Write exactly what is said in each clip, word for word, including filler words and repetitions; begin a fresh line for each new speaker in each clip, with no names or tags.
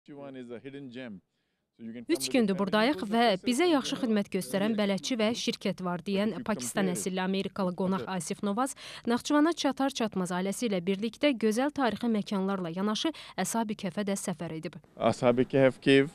Üç gündür buradayıq və bizə yaxşı xidmət göstərən bələdçi və şirkət var deyən Pakistan əsilli Amerikalı qonaq Asif Novaz Naxçıvana çatar-çatmaz ailəsi ilə birlikdə gözəl tarixi məkanlarla yanaşı Əs-Sabi Kəhfə də səfər edib.
Əs-Sabi Kəhf Cave.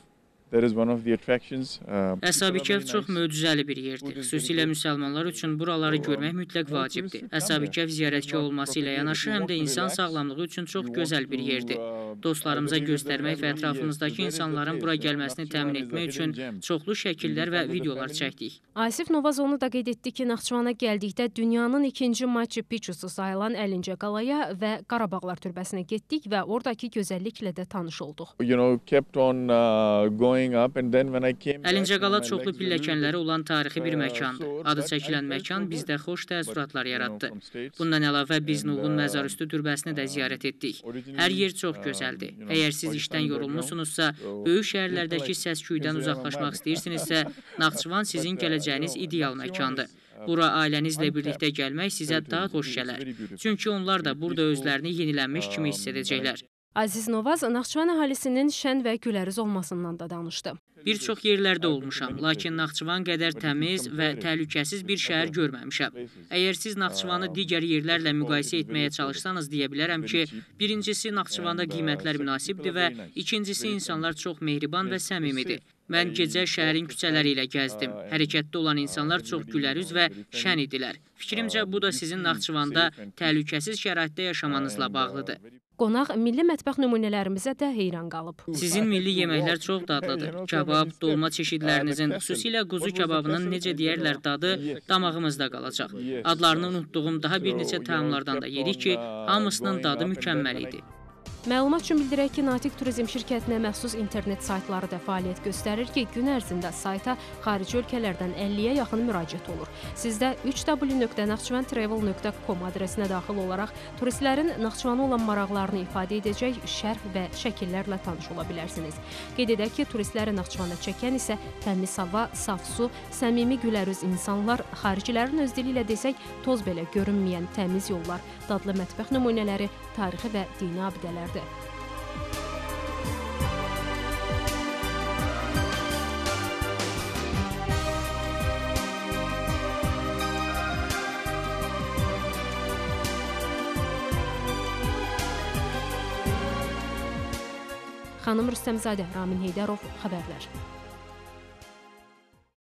Əs-Sabi Kəhf çox möcüzəli bir yerdir. Xüsusilə müsəlmanlar üçün buraları görmək mütləq vacibdir. Əs-Sabi Kəhf ziyarətgah olması ilə yanaşı həm də insan sağlamlığı üçün çox gözəl bir yerdir. Dostlarımıza göstərmək və ətrafımızdakı insanların bura gəlməsini təmin etmək üçün çoxlu şəkillər və videolar çəkdik.
Asif Novaz onu da qeyd etdi ki, Naxçıvana gəldikdə dünyanın ikinci Machu Picchusu sayılan Əlincə qalaya və Qarabağlar türbəsinə getdik və oradakı gözəlliklə də tanış olduq.
Əlincə qala çoxlu pilləkənləri olan tarixi bir məkandır. Adı çəkilən məkan bizdə xoş təəssüratlar yaratdı. Bundan əlavə biz Nuhun məzarüstü türbəsini də ziyarət etdik. Hər yer çox gözəldir. Əgər siz işdən yorulmusunuzsa, böyük şəhərlərdəki səs-küydən uzaqlaşmaq istəyirsinizsə, Naxçıvan sizin gələcəyiniz ideal məkandır. Bura ailənizlə birlikdə gəlmək sizə daha xoş gələr. Çünki onlar da burada özlərini yenilənmiş kimi hiss edəcəklər.
Aziz Novaz Naxçıvan əhalisinin şən və güləriz olmasından da danışdı.
Bir çox yerlərdə olmuşam, lakin Naxçıvan qədər təmiz və təhlükəsiz bir şəhər görməmişəm. Əgər siz Naxçıvanı digər yerlərlə müqayisə etməyə çalışsanız deyə bilərəm ki, birincisi Naxçıvanda qiymətlər münasibdir və ikincisi insanlar çox mehriban və səmimidir. Mən gecə şəhərin küçələri ilə gəzdim. Hərəkətdə olan insanlar çox gülərüz və şən idilər. Fikrimcə, bu da sizin Naxçıvanda təhlükəsiz şəraitdə yaşamanızla bağlıdır.
Qonaq milli mətbəx nümunələrimizə də heyran qalıb.
Sizin milli yeməklər çox dadlıdır. Kabab, dolma çeşidlərinizin, xüsusilə quzu kababının necə deyərlər dadı damağımızda qalacaq. Adlarını unutduğum daha bir neçə təamlardan da yedik ki, hamısının dadı mükəmməl idi.
Məlumat üçün bildirək ki, Natiq Turizm şirkətinə məxsus internet saytları da fəaliyyət göstərir ki, gün ərzində sayta xarici ölkələrdən əlliyə yaxın müraciət olur. Siz də üç w nöqtə naxçıvan travel nöqtə com adresinə daxil olaraq turistlərin Naxçıvana olan maraqlarını ifadə edəcək şərh və şəkillərlə tanış ola bilərsiniz. Qeyd edək ki, turistləri Naxçıvana çəkən isə təmiz hava, saf su, səmimi gülərüz insanlar, xaricilərin öz dili ilə desək toz belə görünməyən təmiz yollar, dadlı mətbəx nümunələri, tarixi və dini abidələrdir. Xanım Rüstəmzadə, Ramin Heydərov, xəbərlər.